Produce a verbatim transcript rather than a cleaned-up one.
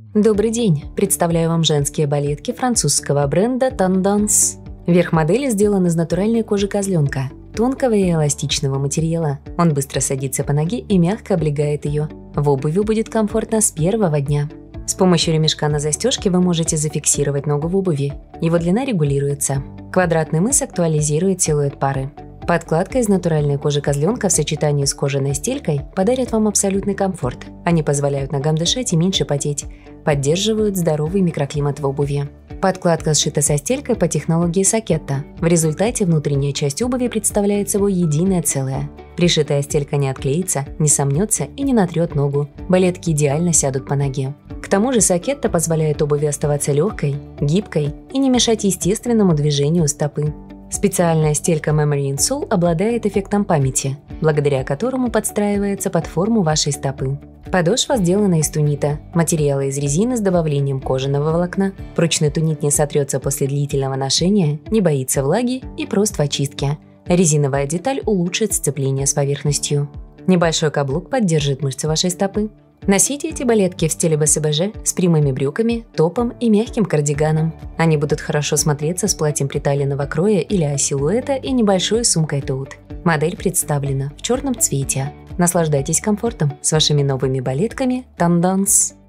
Добрый день! Представляю вам женские балетки французского бренда Tendance. Верх модели сделан из натуральной кожи козленка, тонкого и эластичного материала. Он быстро садится по ноге и мягко облегает ее. В обуви будет комфортно с первого дня. С помощью ремешка на застежке вы можете зафиксировать ногу в обуви. Его длина регулируется. Квадратный мыс актуализирует силуэт пары. Подкладка из натуральной кожи козленка в сочетании с кожаной стелькой подарят вам абсолютный комфорт. Они позволяют ногам дышать и меньше потеть, поддерживают здоровый микроклимат в обуви. Подкладка сшита со стелькой по технологии Сакетта. В результате внутренняя часть обуви представляет собой единое целое. Пришитая стелька не отклеится, не сомнется и не натрет ногу. Балетки идеально сядут по ноге. К тому же Сакетта позволяет обуви оставаться легкой, гибкой и не мешать естественному движению стопы. Специальная стелька Memory Insole обладает эффектом памяти, благодаря которому подстраивается под форму вашей стопы. Подошва сделана из тунита, материала из резины с добавлением кожаного волокна. Прочный тунит не сотрется после длительного ношения, не боится влаги и прост в очистке. Резиновая деталь улучшит сцепление с поверхностью. Небольшой каблук поддержит мышцы вашей стопы. Носите эти балетки в стиле бэ эс бэ жэ с прямыми брюками, топом и мягким кардиганом. Они будут хорошо смотреться с платьем приталенного кроя или а-силуэта и небольшой сумкой тоут. Модель представлена в черном цвете. Наслаждайтесь комфортом с вашими новыми балетками Tendance.